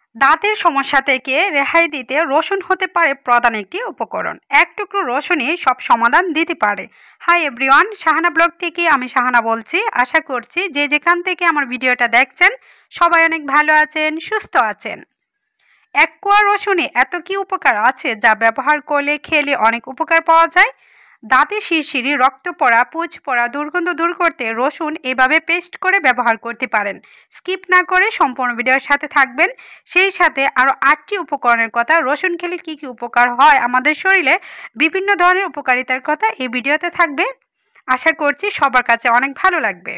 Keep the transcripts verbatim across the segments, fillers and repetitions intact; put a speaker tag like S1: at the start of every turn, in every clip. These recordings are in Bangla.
S1: দাঁতের সমস্যা থেকে রেহাই দিতে রসুন হতে পারে প্রধান একটি উপকরণ। এক টুকরো রসুনই সব সমাধান দিতে পারে। হাই এভরিওয়ান, শাহানা ব্লগ থেকে আমি শাহানা বলছি। আশা করছি যে যেখান থেকে আমার ভিডিওটা দেখছেন সবাই অনেক ভালো আছেন, সুস্থ আছেন। এক কোয়া রসুনে এত কি উপকার আছে যা ব্যবহার করলে খেলে অনেক উপকার পাওয়া যায়। দাঁতে শিরশিরি, রক্ত পড়া, পুঁজ পড়া, দুর্গন্ধ দূর করতে রসুন এভাবে পেস্ট করে ব্যবহার করতে পারেন। স্কিপ না করে সম্পূর্ণ ভিডিওর সাথে থাকবেন। সেই সাথে আরও আটটি উপকরণের কথা, রসুন খেলে কী কী উপকার হয় আমাদের শরীরে, বিভিন্ন ধরনের উপকারিতার কথা এই ভিডিওতে থাকবে। আশা করছি সবার কাছে অনেক ভালো লাগবে।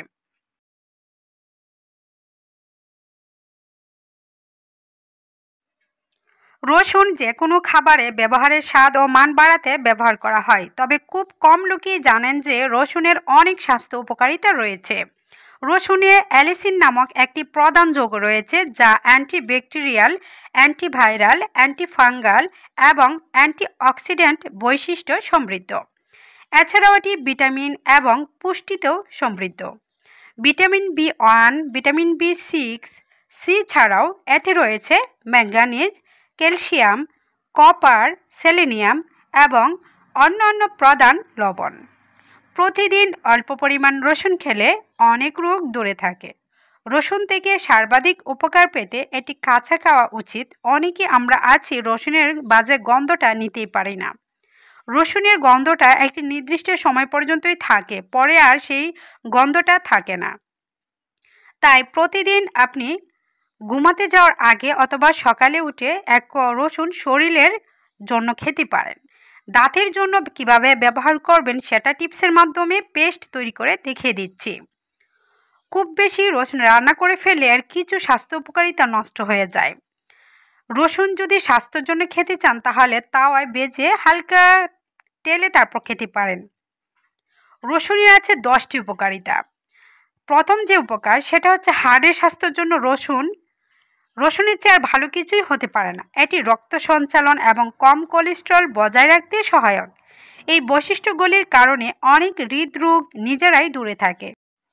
S1: রসুন যে কোনো খাবারে ব্যবহারের স্বাদ ও মান বাড়াতে ব্যবহার করা হয়, তবে খুব কম লোকই জানেন যে রসুনের অনেক স্বাস্থ্য উপকারিতা রয়েছে। রসুনে অ্যালিসিন নামক একটি প্রধান যৌগ রয়েছে যা অ্যান্টিব্যাকটেরিয়াল, অ্যান্টিভাইরাল, অ্যান্টিফাঙ্গাল এবং অ্যান্টিঅক্সিডেন্ট বৈশিষ্ট্য সমৃদ্ধ। এছাড়াও এটি ভিটামিন এবং পুষ্টিতেও সমৃদ্ধ। Vitamin B one, vitamin B six, C ছাড়াও এতে রয়েছে ম্যাঙ্গানিজ, ক্যালসিয়াম, কপার, সেলেনিয়াম এবং অন্যান্য প্রধান লবণ। প্রতিদিন অল্প পরিমাণ রসুন খেলে অনেক রোগ দূরে থাকে। রসুন থেকে সর্বাধিক উপকার পেতে এটি কাঁচা খাওয়া উচিত। অনেকে আমরা আছি রসুনের বাজে গন্ধটা নিতেই পারি না। রসুনের গন্ধটা একটি নির্দিষ্ট সময় পর্যন্তই থাকে, পরে আর সেই গন্ধটা থাকে না। তাই প্রতিদিন আপনি ঘুমাতে যাওয়ার আগে অথবা সকালে উঠে এক কোয়া রসুন শরীরের জন্য খেতে পারেন। দাঁতের জন্য কিভাবে ব্যবহার করবেন সেটা টিপসের মাধ্যমে পেস্ট তৈরি করে দেখিয়ে দিচ্ছি। খুব বেশি রসুন রান্না করে ফেলে আর কিছু স্বাস্থ্য উপকারিতা নষ্ট হয়ে যায়। রসুন যদি স্বাস্থ্যের জন্য খেতে চান তাহলে তাওয়ায় ভেজে হালকা তেলে তারপর খেতে পারেন। রসুনের আছে দশটি উপকারিতা। প্রথম যে উপকার সেটা হচ্ছে হাড়ের স্বাস্থ্যের জন্য রসুন রসুনের চেয়ে আর ভালো কিছুই হতে পারে না। এটি রক্ত সঞ্চালন এবং কম কোলেস্টেরল বজায় রাখতে সহায়ক। এই বৈশিষ্ট্যগুলির কারণে অনেক হৃদরোগ নিজেরাই দূরে থাকে।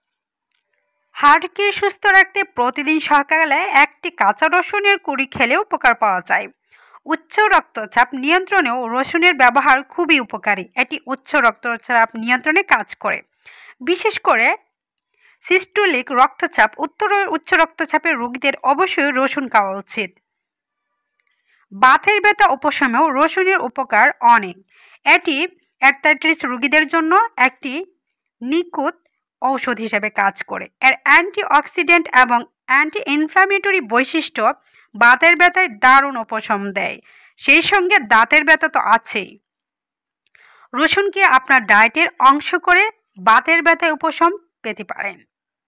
S1: হার্টকে সুস্থ রাখতে প্রতিদিন সকালে একটি কাঁচা রসুনের কুড়ি খেলে উপকার পাওয়া যায়। উচ্চ রক্তচাপ নিয়ন্ত্রণেও রসুনের ব্যবহার খুবই উপকারী। এটি উচ্চ রক্তচাপ নিয়ন্ত্রণে কাজ করে। বিশেষ করে সিস্টোলিক রক্তচাপ, উত্তর উচ্চ রক্তচাপের রোগীদের অবশ্যই রসুন খাওয়া উচিত। বাতের ব্যথা উপশমেও রসুনের উপকার অনেক। এটি অ্যারথ্রাইটিস রোগীদের জন্য একটি নিখুঁত ঔষধ হিসেবে কাজ করে। এর অ্যান্টিঅক্সিডেন্ট এবং অ্যান্টি ইনফ্ল্যামেটরি বৈশিষ্ট্য বাতের ব্যথায় দারুণ উপশম দেয়। সেই সঙ্গে দাঁতের ব্যথা তো আছেই। রসুনকে আপনার ডায়েটের অংশ করে বাতের ব্যথায় উপশম পেতে পারেন।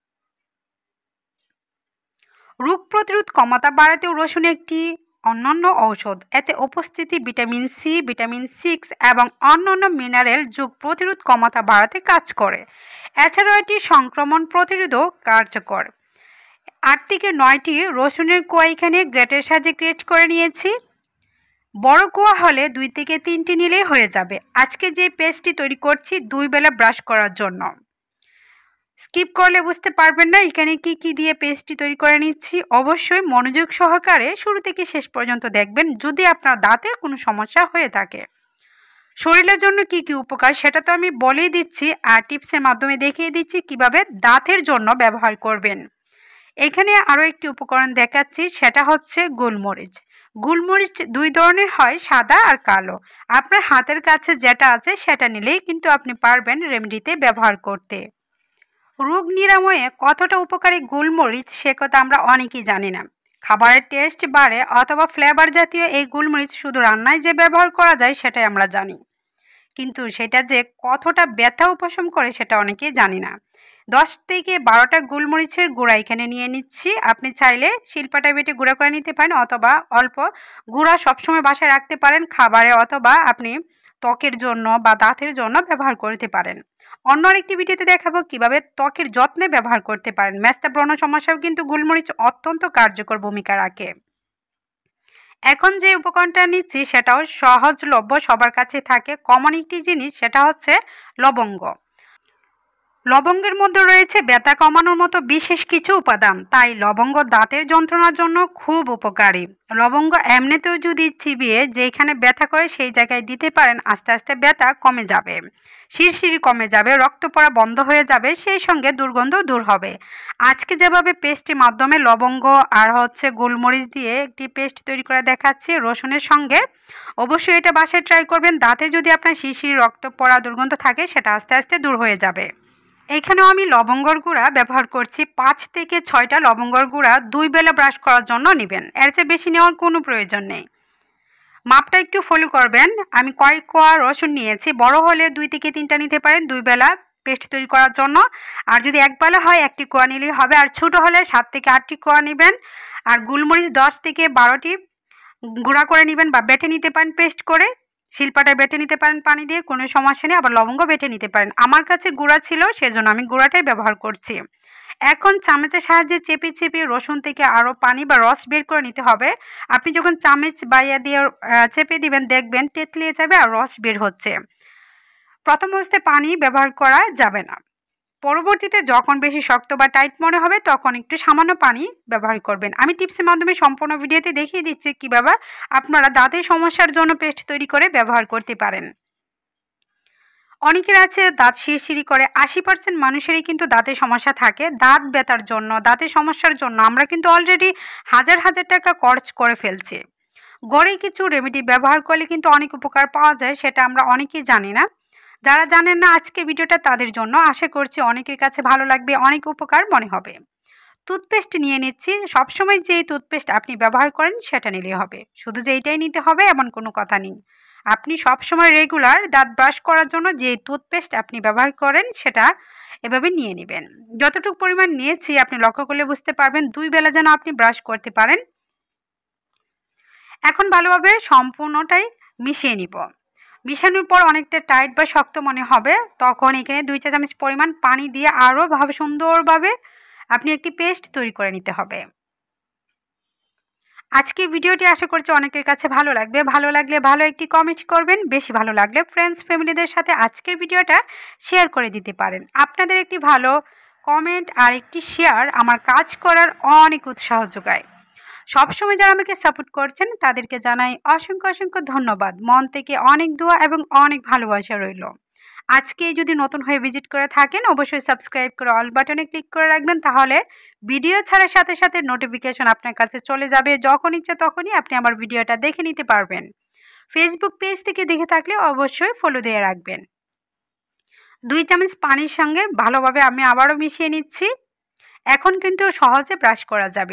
S1: রোগ প্রতিরোধ ক্ষমতা বাড়াতেও রসুন একটি অন্যান্য ঔষধ। এতে উপস্থিতি ভিটামিন সি, ভিটামিন সিক্স এবং অন্যান্য মিনারেল যোগ প্রতিরোধ ক্ষমতা বাড়াতে কাজ করে। এছাড়াও এটি সংক্রমণ প্রতিরোধও কার্যকর। আট থেকে নয়টি রসুনের কোয়া এখানে গ্রেটের সাহায্যে গ্রেট করে নিয়েছি। বড় কোয়া হলে দুই থেকে তিনটি নিলেই হয়ে যাবে। আজকে যে পেস্টটি তৈরি করছি দুই বেলা ব্রাশ করার জন্য। স্কিপ করলে বুঝতে পারবেন না এখানে কি কি দিয়ে পেস্টটি তৈরি করে নিচ্ছি। অবশ্যই মনোযোগ সহকারে শুরু থেকে শেষ পর্যন্ত দেখবেন যদি আপনার দাঁতে কোনো সমস্যা হয়ে থাকে। শরীরের জন্য কি কি উপকার সেটা তো আমি বলেই দিচ্ছি, আর টিপসের মাধ্যমে দেখিয়ে দিচ্ছি কিভাবে দাঁতের জন্য ব্যবহার করবেন। এখানে আরও একটি উপকরণ দেখাচ্ছি, সেটা হচ্ছে গোলমরিচ। গোলমরিচ দুই ধরনের হয়, সাদা আর কালো। আপনার হাতের কাছে যেটা আছে সেটা নিলেই কিন্তু আপনি পারবেন রেমেডিতে ব্যবহার করতে। রোগ নিরাময়ে কতটা উপকারী গোলমরিচ সে কথা আমরা অনেকেই জানি না। খাবারের টেস্ট বাড়ে অথবা ফ্লেভার জাতীয় এই গোলমরিচ শুধু রান্নায় যে ব্যবহার করা যায় সেটাই আমরা জানি, কিন্তু সেটা যে কতটা ব্যথা উপশম করে সেটা অনেকেই জানি না। দশ থেকে বারোটা গোলমরিচের গুঁড়া এখানে নিয়ে নিচ্ছি। আপনি চাইলে শিলপাটা বেটে গুঁড়া করে নিতে পারেন অথবা অল্প গুঁড়া সবসময় বাসায় রাখতে পারেন খাবারে, অথবা আপনি ত্বকের জন্য বা দাঁতের জন্য ব্যবহার করতে পারেন। অন্য আরেকটি ভিডিওতে দেখাবো কিভাবে ত্বকের যত্নে ব্যবহার করতে পারেন। মেস্তা ব্রণ সমস্যাও কিন্তু গোলমরিচ অত্যন্ত কার্যকর ভূমিকা রাখে। এখন যে উপকরণটা নিচ্ছি সেটাও সহজলভ্য, সবার কাছে থাকে, কমন একটি জিনিস, সেটা হচ্ছে লবঙ্গ। লবঙ্গের মধ্যে রয়েছে ব্যথা কমানোর মতো বিশেষ কিছু উপাদান, তাই লবঙ্গ দাঁতের যন্ত্রণার জন্য খুব উপকারী। লবঙ্গ এমনিতেও যদি চিবিয়ে যেখানে ব্যথা করে সেই জায়গায় দিতে পারেন, আস্তে আস্তে ব্যথা কমে যাবে, শিরশিরি কমে যাবে, রক্ত পড়া বন্ধ হয়ে যাবে, সেই সঙ্গে দুর্গন্ধ দূর হবে। আজকে যেভাবে পেস্টের মাধ্যমে লবঙ্গ আর হচ্ছে গোলমরিচ দিয়ে একটি পেস্ট তৈরি করে দেখাচ্ছি রসুনের সঙ্গে, অবশ্যই এটা বাসায় ট্রাই করবেন। দাঁতে যদি আপনার শিরশিরি রক্ত পড়া দুর্গন্ধ থাকে সেটা আস্তে আস্তে দূর হয়ে যাবে। এখানেও আমি লবঙ্গর গুঁড়া ব্যবহার করছি। পাঁচ থেকে ছয়টা লবঙ্গর গুঁড়া দুই বেলা ব্রাশ করার জন্য নেবেন, এর চেয়ে বেশি নেওয়ার কোনো প্রয়োজন নেই। মাপটা একটু ফলো করবেন। আমি কয়েক কোয়া রসুন নিয়েছি, বড় হলে দুই থেকে তিনটা নিতে পারেন দুই বেলা পেস্ট তৈরি করার জন্য। আর যদি এক বেলা হয় একটি কোয়া নিলেই হবে, আর ছোটো হলে সাত থেকে আটটি কোয়া নেবেন। আর গোলমরিচ দশ থেকে বারোটি গুঁড়া করে নেবেন বা বেটে নিতে পারেন, পেস্ট করে শিলপাটায় বেটে নিতে পারেন পানি দিয়ে, কোনো সমস্যা নেই। আবার লবঙ্গ বেটে নিতে পারেন, আমার কাছে গুঁড়া ছিল সেজন্য আমি গুঁড়াটাই ব্যবহার করছি। এখন চামচের সাহায্যে চেপে চেপে রসুন থেকে আরও পানি বা রস বের করে নিতে হবে। আপনি যখন চামচ বাইয়া দিয়ে চেপে দিবেন দেখবেন তেতলিয়ে যাবে আর রস বের হচ্ছে। প্রথম অবস্থায় পানি ব্যবহার করা যাবে না, পরবর্তীতে যখন বেশি শক্ত বা টাইট মনে হবে তখন একটু সামান্য পানি ব্যবহার করবেন। আমি টিপসের মাধ্যমে সম্পূর্ণ ভিডিওতে দেখিয়ে দিচ্ছি কীভাবে আপনারা দাঁতের সমস্যার জন্য পেস্ট তৈরি করে ব্যবহার করতে পারেন। অনেকের আছে দাঁত শিরশিরি করে, আশি পার্সেন্ট মানুষেরই কিন্তু দাঁতের সমস্যা থাকে। দাঁত ব্যথার জন্য, দাঁতের সমস্যার জন্য আমরা কিন্তু অলরেডি হাজার হাজার টাকা খরচ করে ফেলছি। ঘরে কিছু রেমেডি ব্যবহার করলে কিন্তু অনেক উপকার পাওয়া যায়, সেটা আমরা অনেকেই জানি না। যারা জানেন না আজকে ভিডিওটা তাদের জন্য, আশা করছি অনেকের কাছে ভালো লাগবে, অনেক উপকার মনে হবে। টুথপেস্ট নিয়ে নিচ্ছি। সবসময় যে টুথপেস্ট আপনি ব্যবহার করেন সেটা নিলেই হবে, শুধু যে এইটাই নিতে হবে এমন কোনো কথা নেই। আপনি সবসময় রেগুলার দাঁত ব্রাশ করার জন্য যে টুথপেস্ট আপনি ব্যবহার করেন সেটা এভাবে নিয়ে নেবেন। যতটুকু পরিমাণ নিয়েছি আপনি লক্ষ্য করলে বুঝতে পারবেন, দুই বেলা যেন আপনি ব্রাশ করতে পারেন। এখন ভালোভাবে সম্পূর্ণটাই মিশিয়ে নিব। মিশানোর পর অনেকটা টাইট বা শক্ত মনে হবে, তখন এখানে দুই চা চামচ পরিমাণ পানি দিয়ে আরও ভাবে সুন্দরভাবে আপনি একটি পেস্ট তৈরি করে নিতে হবে। আজকের ভিডিওটি আশা করছি অনেকের কাছে ভালো লাগবে। ভালো লাগলে ভালো একটি কমেন্ট করবেন, বেশি ভালো লাগলে ফ্রেন্ডস ফ্যামিলিদের সাথে আজকের ভিডিওটা শেয়ার করে দিতে পারেন। আপনাদের একটি ভালো কমেন্ট আর একটি শেয়ার আমার কাজ করার অনেক উৎসাহ যোগায়। সবসময় যারা আমাকে সাপোর্ট করছেন তাদেরকে জানাই অসংখ্য অসংখ্য ধন্যবাদ। মন থেকে অনেক দোয়া এবং অনেক ভালোবাসা রইল। আজকে যদি নতুন হয়ে ভিজিট করে থাকেন অবশ্যই সাবস্ক্রাইব করে অল বাটনে ক্লিক করে রাখবেন, তাহলে ভিডিও ছাড়ার সাথে সাথে নোটিফিকেশন আপনার কাছে চলে যাবে। যখন ইচ্ছে তখনই আপনি আমার ভিডিওটা দেখে নিতে পারবেন। ফেসবুক পেজ থেকে দেখে থাকলে অবশ্যই ফলো দিয়ে রাখবেন। দুই চামচ পানির সঙ্গে ভালোভাবে আমি আবারও মিশিয়ে নিচ্ছি। এখন কিন্তু সহজে ব্রাশ করা যাবে।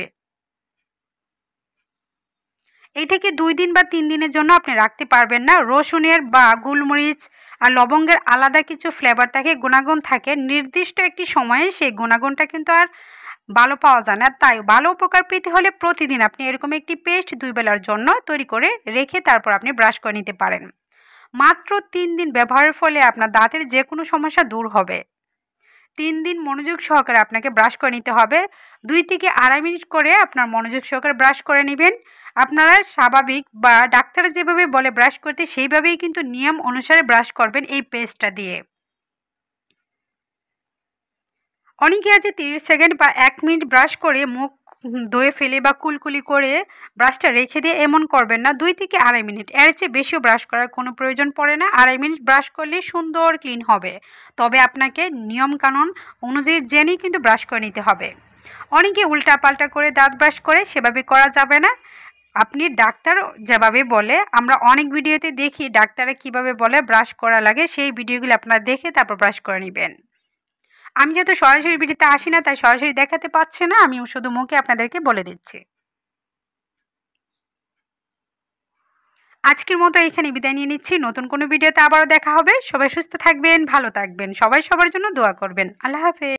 S1: এইটাকে দুই দিন বা তিন দিনের জন্য আপনি রাখতে পারবেন না। রসুনের বা গোলমরিচ আর লবঙ্গের আলাদা কিছু ফ্লেভার থাকে, গুণাগুণ থাকে, নির্দিষ্ট একটি সময়ে সেই গুণাগুণটা কিন্তু আর ভালো পাওয়া যায় না। তাই ভালো উপকার পেতে হলে প্রতিদিন আপনি এরকম একটি পেস্ট দুই বেলার জন্য তৈরি করে রেখে তারপর আপনি ব্রাশ করে নিতে পারেন। মাত্র তিন দিন ব্যবহারের ফলে আপনার দাঁতের যে কোনো সমস্যা দূর হবে। তিন দিন মনোযোগ সহকারে আপনাকে ব্রাশ করে নিতে হবে। দুই থেকে আড়াই মিনিট করে আপনার মনোযোগ সহকারে ব্রাশ করে নেবেন। আপনারা স্বাভাবিক বা ডাক্তার যেভাবে বলে ব্রাশ করতে সেইভাবেই কিন্তু নিয়ম অনুসারে ব্রাশ করবেন এই পেস্টটা দিয়ে। অনেকে আছে তিরিশ সেকেন্ড বা এক মিনিট ব্রাশ করে মুখ ধুয়ে ফেলে বা কুলকুলি করে ব্রাশটা রেখে দিয়ে এমন করবেন না। দুই থেকে আড়াই মিনিট, এর চেয়ে বেশিও ব্রাশ করার কোনো প্রয়োজন পড়ে না। আড়াই মিনিট ব্রাশ করলে সুন্দর ক্লিন হবে, তবে আপনাকে নিয়মকানুন অনুযায়ী জেনেই কিন্তু ব্রাশ করে নিতে হবে। অনেকে উল্টা পাল্টা করে দাঁত ব্রাশ করে, সেভাবে করা যাবে না। আপনি ডাক্তার যেভাবে বলে, আমরা অনেক ভিডিওতে দেখি ডাক্তাররা কিভাবে বলে ব্রাশ করা লাগে, সেই ভিডিওগুলো আপনারা দেখে তারপর ব্রাশ করে নেবেন। আমি যেহেতু সরাসরি ভিডিওতে আসি না তাই সরাসরি দেখাতে পাচ্ছি না, আমি শুধু মুখে আপনাদেরকে বলে দিচ্ছি। আজকের মতো এখানে বিদায় নিয়ে নিচ্ছি। নতুন কোনো ভিডিওতে আবারও দেখা হবে। সবাই সুস্থ থাকবেন, ভালো থাকবেন, সবাই সবার জন্য দোয়া করবেন। আল্লাহ হাফেজ।